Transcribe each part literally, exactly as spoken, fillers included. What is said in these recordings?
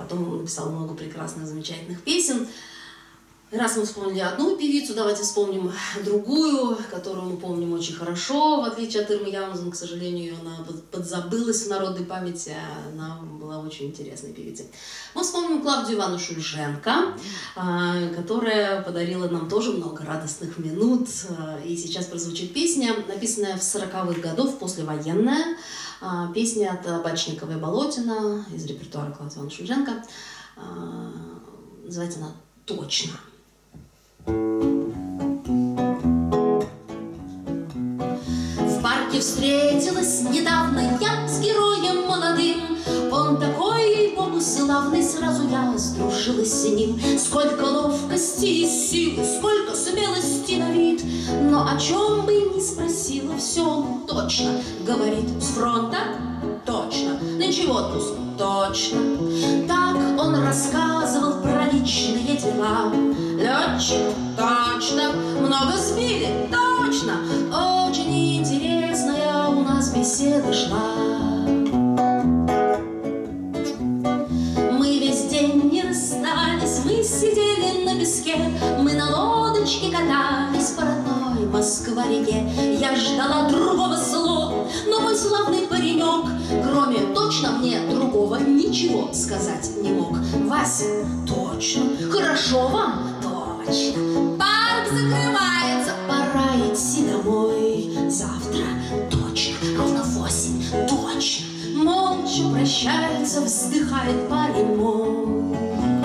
потом он написал много прекрасных, замечательных песен. Раз мы вспомнили одну певицу, давайте вспомним другую, которую мы помним очень хорошо, в отличие от Ирмы Яунзен, к сожалению, она подзабылась в народной памяти, она была очень интересной певицей. Мы вспомним Клавдию Ивановну Шульженко, которая подарила нам тоже много радостных минут, и сейчас прозвучит песня, написанная в сороковых годов, послевоенная, песня от Бачникова и Болотина из репертуара Клавдии Ивановны Шульженко, называется она «Точно». В парке встретилась недавно я с героем молодым. Он такой, ей-богу, славный, сразу я сдружилась с ним. Сколько ловкости и силы, сколько смелости на вид. Но о чем бы ни спросила, все он точно говорит. С фронта? Точно. Нынче в отпуск? Точно. Так он рассказывал про личные дела. Летчик? Точно. Много сбили? Точно. Очень интересная у нас беседа шла. Мы весь день не расстались, мы сидели на песке, мы на лодочке катались по родной Москва-реке. Я ждала другого слова, но мой славный паренек, кроме точно мне другого ничего сказать не мог. Вася? Точно. Хорошо вам? Точно. Парк закрывается, пора идти домой. Завтра? Точно. Ровно в восемь? Точно. Молча прощается, вздыхает парень мой.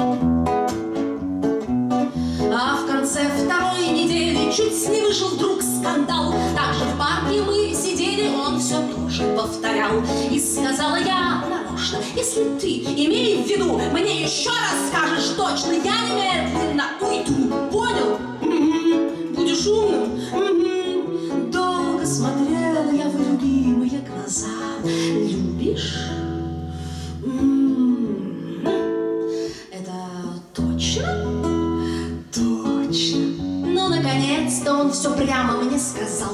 А в конце второй недели чуть не вышел вдруг скандал. Также в парке мы сидели, он все тоже повторял. И сказала я нарочно: если ты, имей в виду, мне еще раз скажешь точно, я немедленно уйду. Понял? М-м-м. Будешь умным? М-м-м. Долго смотрела я в любимые глаза. Любишь? М-м-м. Это точно? Точно. Ну, наконец-то он все прямо мне сказал.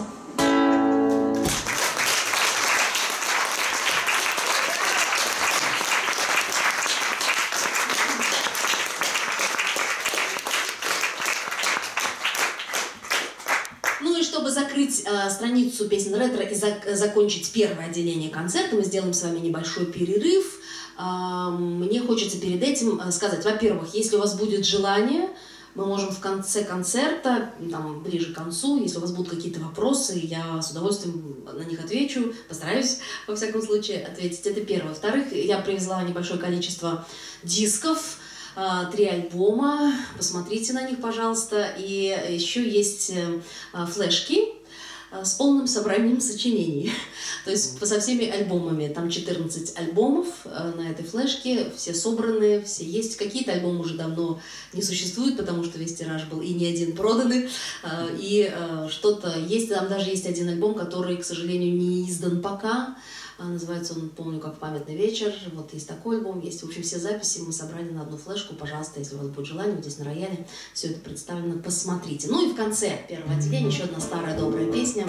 Ну и чтобы закрыть э, страницу песен ретро и зак закончить первое отделение концерта, мы сделаем с вами небольшой перерыв. Э, мне хочется перед этим сказать, во-первых, если у вас будет желание, мы можем в конце концерта, там, ближе к концу, если у вас будут какие-то вопросы, я с удовольствием на них отвечу, постараюсь, во всяком случае, ответить. Это первое. Во-вторых, я привезла небольшое количество дисков, три альбома, посмотрите на них, пожалуйста. И еще есть флешки с полным собранием сочинений. То есть со всеми альбомами. Там четырнадцать альбомов на этой флешке, все собраны, все есть. Какие-то альбомы уже давно не существуют, потому что весь тираж был и не один проданы. И что-то есть, там даже есть один альбом, который, к сожалению, не издан пока. Называется он, помню, как «Памятный вечер». Вот есть такой альбом, есть, в общем, все записи мы собрали на одну флешку. Пожалуйста, если у вас будет желание, вот здесь на рояле все это представлено, посмотрите. Ну и в конце первого отделения еще одна старая добрая песня.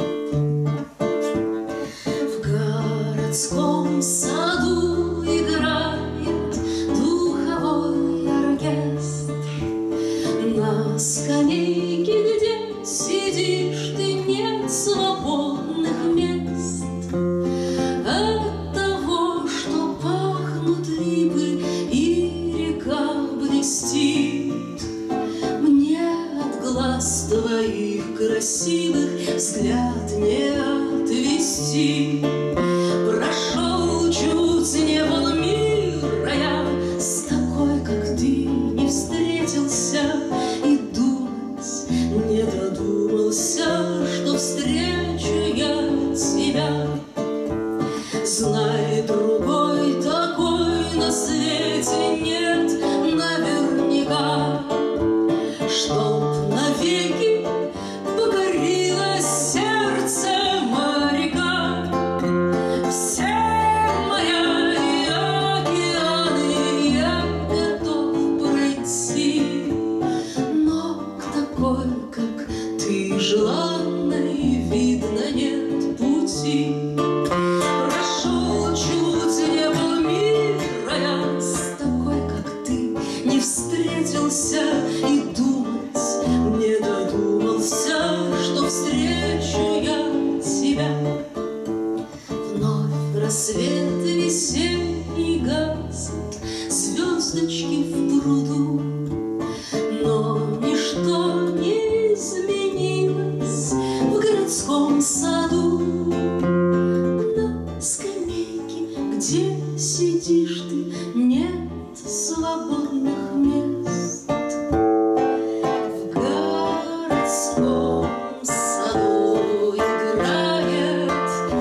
В городском саду играет духовой оркестр. На скамейке, где сидишь ты, нет свободных мест. От того, что пахнут липы и река блестит, мне от глаз твоих красивых взгляд не отвести. Прошел чуть не был мира я, с такой, как ты, не встретился, и думать не додумался, что встречу я тебя. Знай, другой такой на свете нет наверняка, чтоб навеки покорило сердце моряка. Все моря и океаны я готов пройти, но к такой, как ты, желанной, видно, нет пути. Прошел чуть не был мира я, с такой, как встретился и думать не додумался, что встречу я тебя. Вновь рассвет весенний гаснет, звездочки в пруду, но ничто не изменилось в городском саду. На скамейке, где сидишь ты, нет свободных мест. В городском саду играет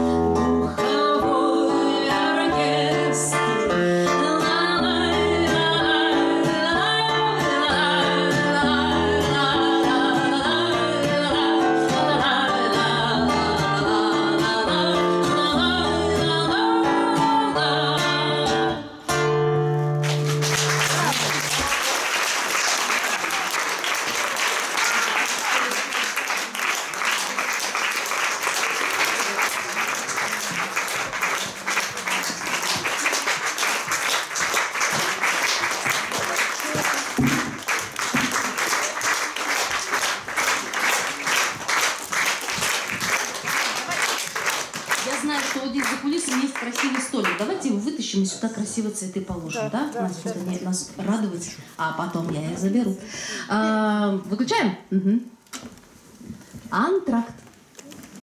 духовой оркестр. Я знаю, что вот здесь за кулисами есть красивый столик. Давайте его вытащим и сюда красиво цветы положим, да? да? да нас да, будет да. нас радовать, а потом я их заберу. А, выключаем? Угу. Антракт.